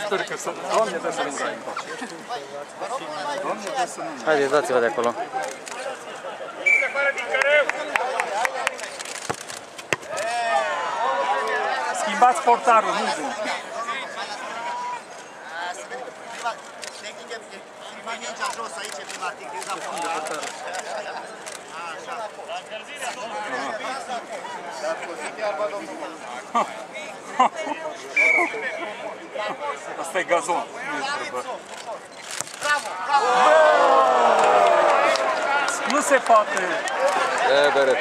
stârcă să... Doamne, dă să nu dai în pace. Doamne, dă să nu... Haideți, dați-vă de acolo. Schimbați portarul, nu bun. Mingea jos aici, prima tigriza portarul. Asta e gazon. Bravo, bravo! Nu se poate.